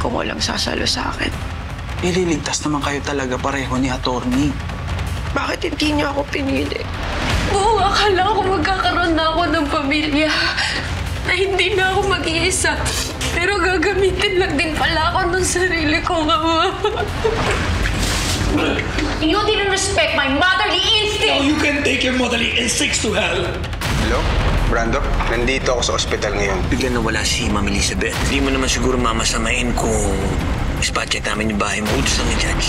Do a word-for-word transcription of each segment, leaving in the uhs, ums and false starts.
kung walang sasalo sa akin. Ililigtas naman kayo talaga pareho ni attorney. Bakit hindi niyo ako pinili? Oo, akala ko magkakaroon na ako ng pamilya. Na hindi na ako mag-iisa. Pero gagamitin lang din pala ako ng sarili kong ama. You didn't respect my motherly instinct! Now you can take your motherly instincts to hell! Hello? Brando? Nandito ako sa ospital ngayon. Biglang nawala si Ma'am Elizabeth. Hindi mo naman siguro mamasamain kung spot check namin yung bahay mo. Utos lang ni Judge.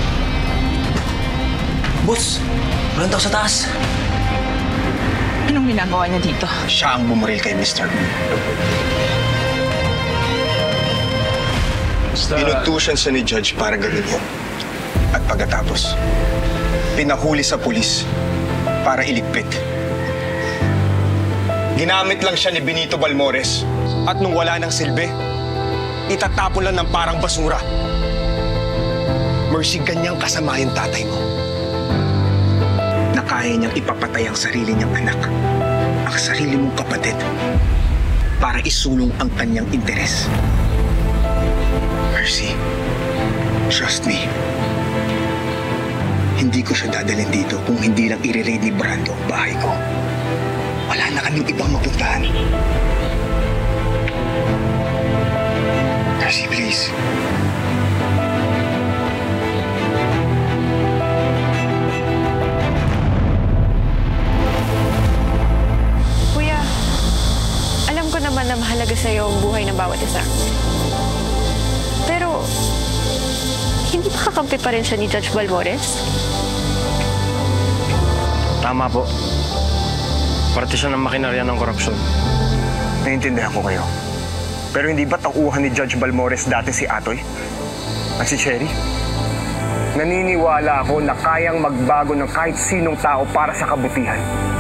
Boss, Brando sa taas. Anong ginagawa niya dito? Siya ang bumaril kay Mister Pinutusan siya ni Judge para gawin yun. At pagkatapos, pinahuli sa pulis para iligpit. Ginamit lang siya ni Benito Balmores at nung wala ng silbi, itatapon lang ng parang basura. Mercy, ganyang kasama yung tatay mo. Na kaya niyang ipapatay ang sarili niyang anak, ang sarili mong kapatid, para isulong ang kanyang interes. Mercy, trust me. Hindi ko siya dadalhin dito kung hindi lang i-raid ni Brando ang bahay ko. Wala na kaming ibang mapuntahan. Mercy, please. Kuya, alam ko naman na mahalaga sa'yo ang buhay ng bawat isa. Pero, hindi ba kakampi pa rin siya ni Judge Balmores? Tama po. Parte siya ng makinarya ng korupsyon. Naiintindihan ko kayo. Pero hindi ba tauhan ni Judge Balmores dati si Atoy? At si Cherry? Naniniwala ako na kayang magbago ng kahit sinong tao para sa kabutihan.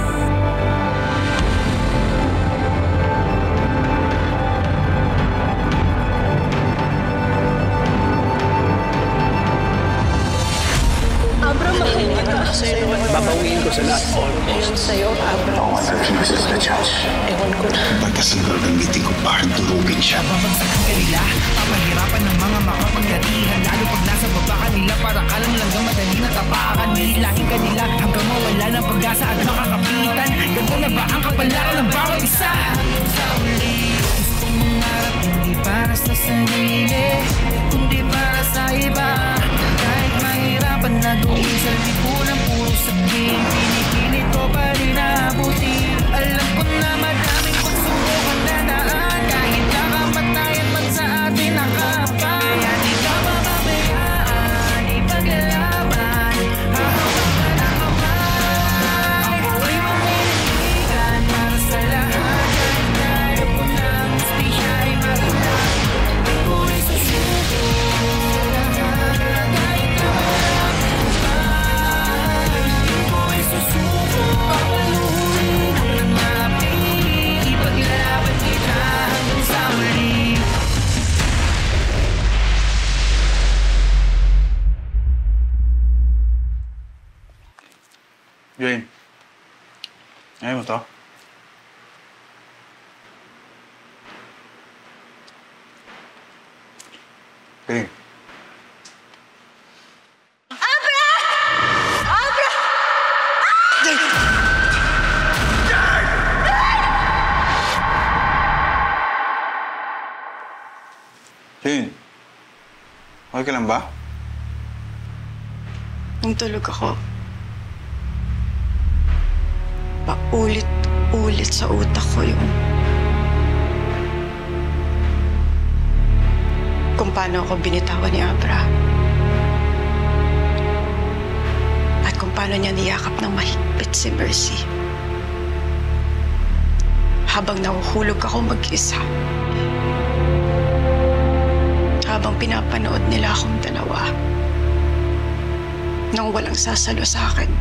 Babawiin ko sa lahat. Yun sa'yo, Abra. No one refuses the judge. Ewan ko na. Batas ang gagamitin ko para durugin siya. Babagsakan ka nila, papahirapan ng mga makapagyarihan. Lalo pag nasa baba ka nila, para ka lang lang madali na tapakan. Nilahin ka nila hanggang mawala ng pag-asa at makakapitan. Ganto na ba ang kapalaran ng bawat isa? Sa uli, gusto mong harap, hindi para sa sarili, kundi para sa iba. Kahit mahirapan na gawin sa lipunan, puro sabihin, pinipilit ko pa rin naabuti. Alam ko na maraming pagsubok ang dadaan, kahit nakamatayan man sa atin nakapa. Kaya di ka mababayaan, ipaglalaban, hahawak ka ng kamay. Ako'y mamiligan para sa lahat, kahit tayo po ng hustisya ay maganda. Ako'y susuko sa lahat, kahit na walang husay. Ako'y susuko, papaluhin ang napili, ipaglalaban kita hanggang sa muli. Jane, ayaw mo to? Jane. Jane, okay ka lang ba? Nung tulog ako, paulit-ulit sa utak ko yung kung paano ako binitawan ni Abra. At kung paano niya niyakap ng mahigpit si Mercy. Habang nahuhulog ako mag-isa. Habang pinapanood nila akong dalawa. Nang walang sasalo sa akin.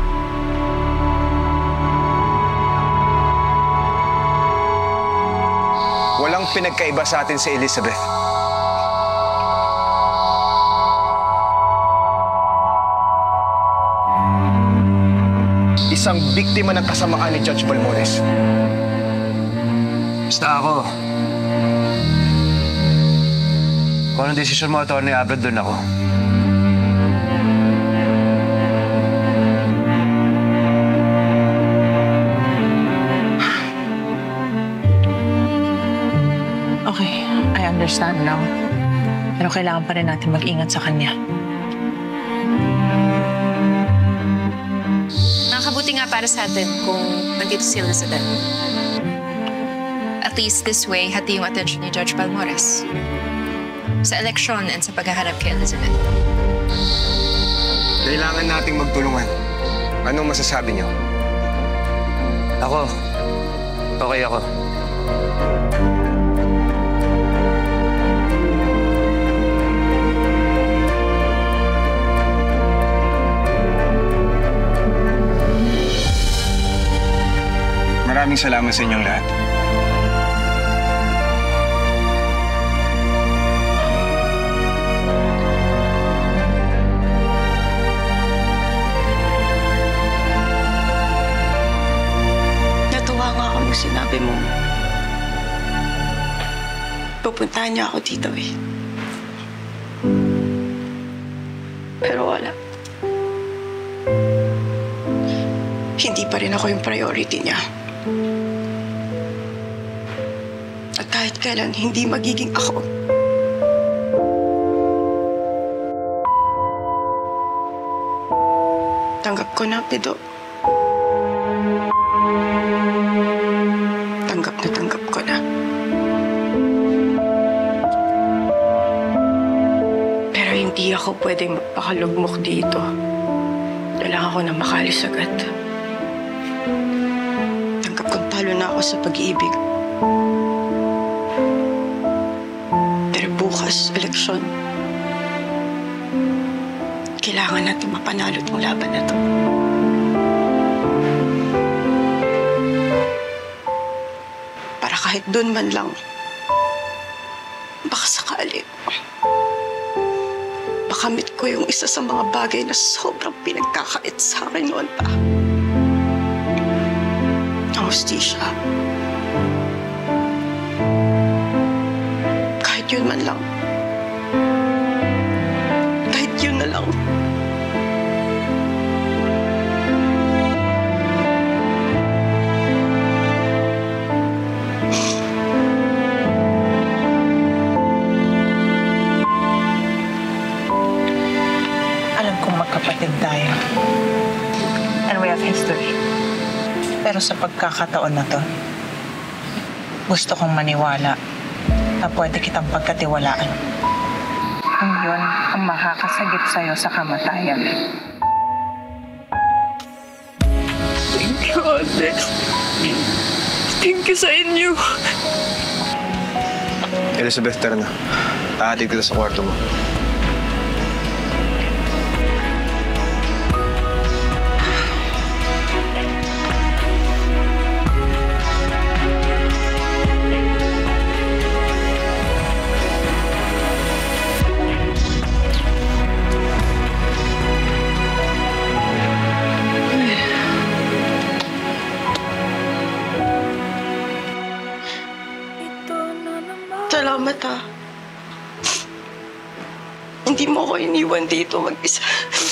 Walang pinagkaiba sa atin si Elizabeth. Isang biktima ng kasamaan ni Judge Balmores. Basta ako, Kung anong desisyon mo, Atty. Abra, doon ako. Okay, I understand now. Pero kailangan pa rin natin mag-ingat sa kanya. Nakakabuti nga para sa atin kung nandito si Elizabeth. At least this way, hati yung attention ni Judge Balmores sa eleksyon and sa paghaharap kay Elizabeth. Kailangan nating magtulungan. Anong masasabi niyo? Ako. Okay ako. Maraming salamat sa inyong lahat. Natuwa nga ako nung sinabi mo. Pupuntahan niya ako dito eh. Pero wala. Hindi pa rin ako yung priority niya. At kahit kailan, hindi magiging ako. Tanggap ko na, Pido. Tanggap na tanggap ko na. Pero hindi ako pwedeng magpakalugmok dito. Kailangan ko na makalis agad. Tanggap kong talo na ako sa pag-iibig. Pero bukas, eleksyon. Kailangan natin mapanalo itong laban na to. Para kahit doon man lang, baka sakali, makamit ko yung isa sa mga bagay na sobrang pinagkakait sa akin noon pa. Ang hustisya. Kahit yun man lang. Kahit yun na lang. Alam kong magkapatid tayo. And we have history. Pero sa pagkakataon na to, gusto kong maniwala na pwede kitang pagkatiwalaan. Kung yun ang makakasagip sa'yo sa kamatayan. Thank you, Ate. Thank you sa inyo. Elizabeth, tara na. Tahatid kita sa kwarto mo. Salamat ha. Hindi mo ako iniwan dito mag-isa.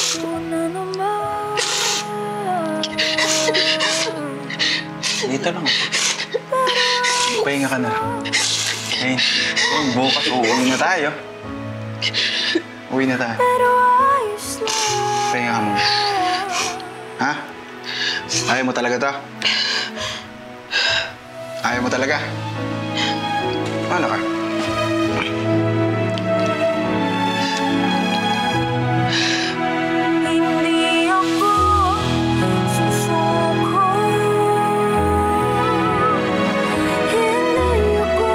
Dito lang. Pahinga ka na. Eh, bukas uuwi na tayo. Uwi na tayo. Pahinga ka muna. Ha? Ayaw mo talaga to? Ayaw mo talaga? Paano ka? Hindi ako susuko. Hindi ako.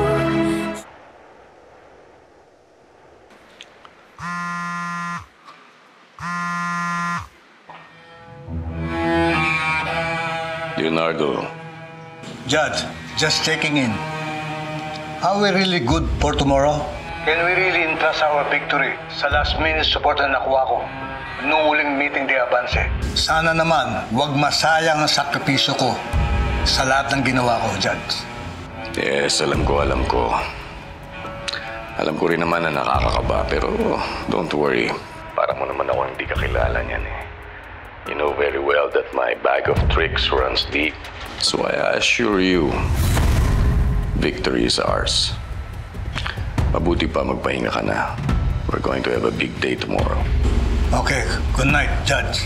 Leonardo. Judge, just checking in. Are we really good for tomorrow? Can we really entrust our victory sa last-minute support na nakuha ko nung uling meeting de Avance? Sana naman, huwag masayang ang sakripisyo ko sa lahat ng ginawa ko, Judge. Yes, alam ko, alam ko. Alam ko rin naman na nakakakaba, pero don't worry. Para mo naman ako hindi kakilala niyan eh. You know very well that my bag of tricks runs deep. So I assure you, victory is ours. Mabuti pa magpahinga ka na. We're going to have a big day tomorrow. Okay, good night, Judge.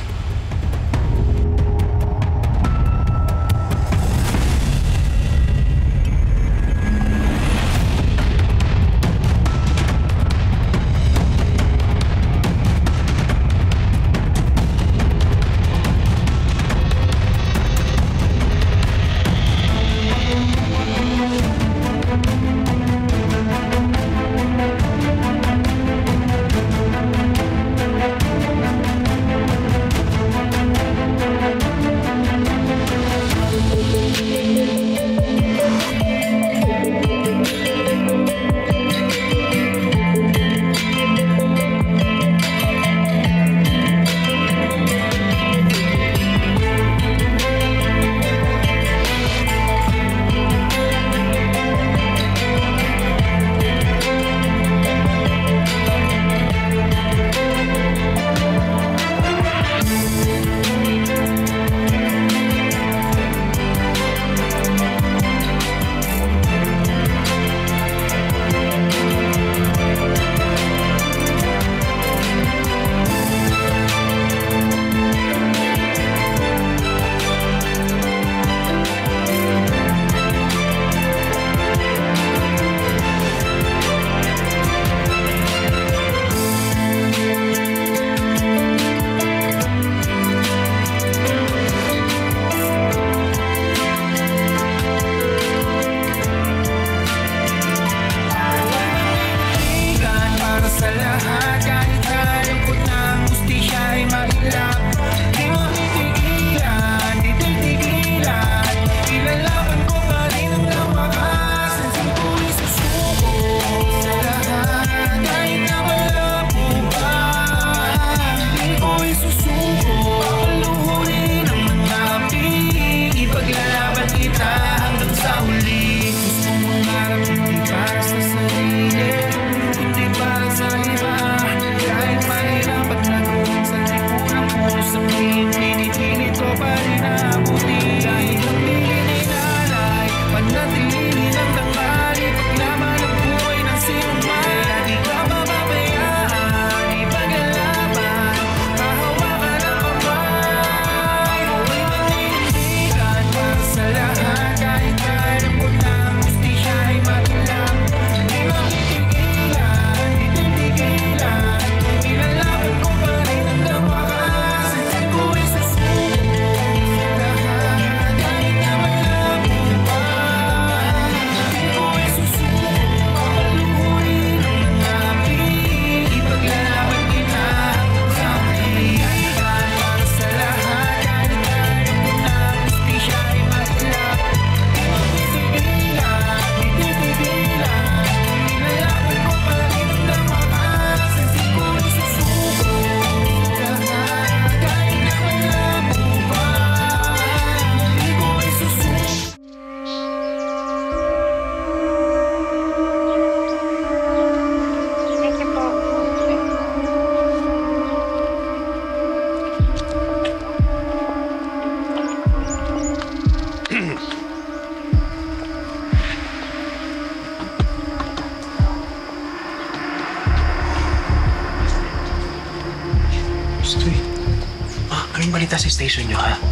balita sa station nyo, ha?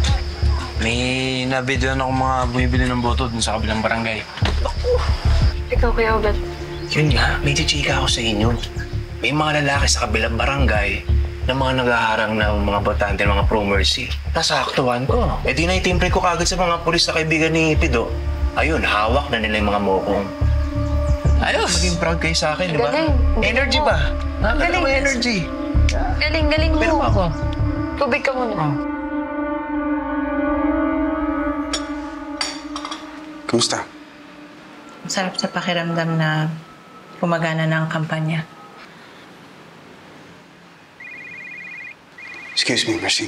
May nabidyoan akong mga bumibili ng boto dun sa kabilang barangay. Ikaw, Kuya Obet. Yun nga, may chichika ako sa inyo. May mga lalaki sa kabilang barangay na mga naghaharang na mga botante, mga pro-mercy. Nasaktuhan ko. E di na-itimbre ko kagad sa mga pulis na kaibigan ni Pido. Ayun, hawak na nila yung mga mokong. Ayos! Maging proud kayo sa akin, di ba? Galing. Energy ba? Nakakala mo energy. Galing, galing mo. Pero ako. Tubig ka muna. Oh. Kumusta? Sarap sa pakiramdam na gumagana na ang kampanya. Excuse me, Mercy.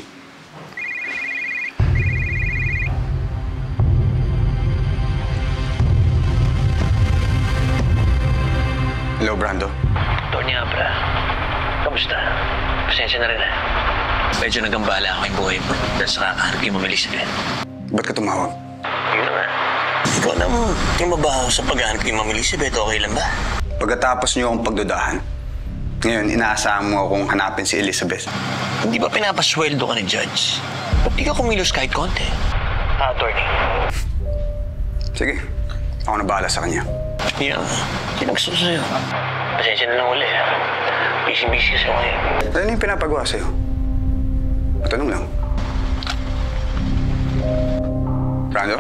Hello, Brando. Tony Abra, kamusta? Pasensya na rin ah. Medyo nagambala ako yung buhay mo dahil sa kakaharap yung mamili sa ganyan. Ba't ka tumawag? Yun na nga. Ikaw na mo, trumabaho sa paghahanap kay Ma'am Elizabeth, okay lang ba? Pagkatapos niyo akong pagdudahan, ngayon inaasahan mo akong hanapin si Elizabeth. Hindi ba pinapasweldo ka ni Judge? Ba't di ka kumilos kahit konti? Ah, attorney. Sige, ako na bahala sa kanya. Yeah, sinagso ko sa'yo. Pasensya na lang uli. Busy-busy kasi ako ngayon. Ano yung pinapagawa sa'yo? Matanong lang. Brando?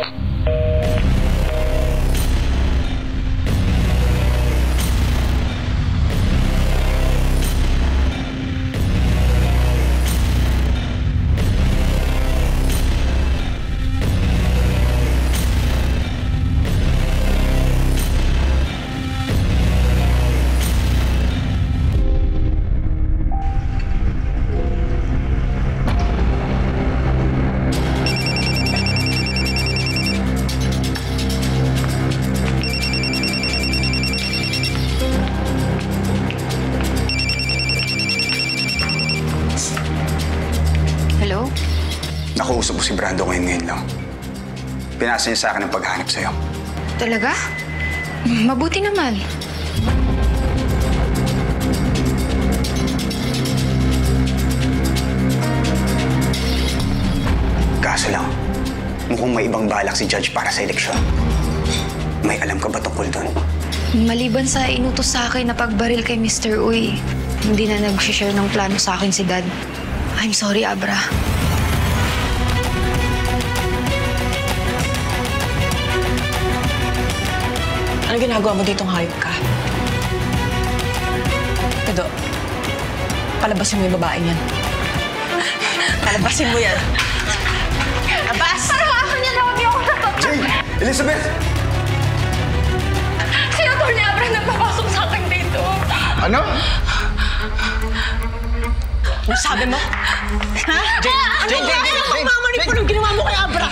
Hello? Nakausap ko si Brando ngayon ngayon lang. Pinasa niya sa akin ang paghanap sa'yo. Talaga? Mabuti naman. Kaso lang, mukhang may ibang balak si Judge para sa eleksyon. May alam ka ba tungkol doon? Maliban sa inutos sa akin na pagbaril kay Mister Uy, hindi na nag-share ng plano sa akin si Dad. I'm sorry, Abra. Ano ginagawa mo ditong hayop ka? Edo, palabasin mo yung babae niyan. Palabasin mo yan. Labas! Parang ako niya na, huwag ako natatag. Jane! Elizabeth! Si Atty. Abra nagpapasok sa akin dito. Ano? Ano sabi mo? Ha? Jane! Jane! Jane! Jane! Jane! Mamamanipul yung ginawa mo kay Abra!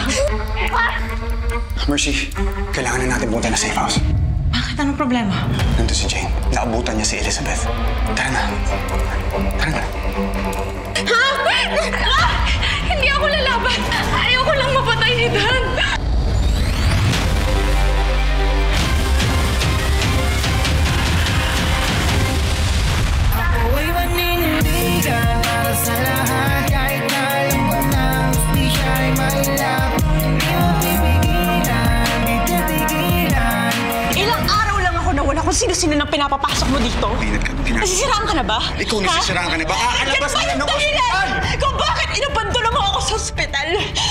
Mercy, kailangan na natin punta na safe house. Bakit? Anong problema? Nandito si Jane. Naabutan niya si Elizabeth. Tara na. Tara na. Ha? Ah! Hindi ako lalaban. Ayoko lang mapatay ni Dan. Ako'y manindigan para sa lahat. Kahit na alam ko na gusto siya'y mailap. Hindi mo pipigilan, di pipigilan. Ilang araw lang ako nawala kung sino-sino nang pinapapasok mo dito. Pinat ka, pinat. Nasisiraan ka na ba? Ikaw nasisiraan ka na ba? Aalabas ka na ng ospital! Kung bakit inabandona mo ako sa ospital?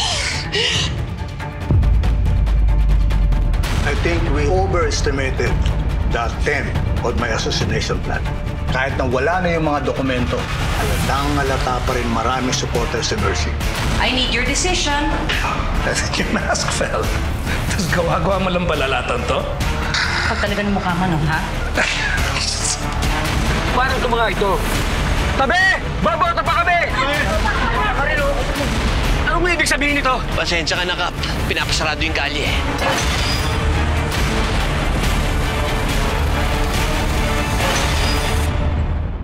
I think we overestimated the attempt on my assassination plan. Kahit nang wala na yung mga dokumento, halatang halata pa rin maraming supporters si Mercy. I need your decision. I think your mask fell. Tapos gawa-gawa mo lang balalatan to? Pag talagang mukha ka nun, ha? Paano ito mga ito? Tabi! Babota pa kami! Anong ibig sabihin nito? Pasensya ka na, Kap. Pinapasarado yung kalye eh.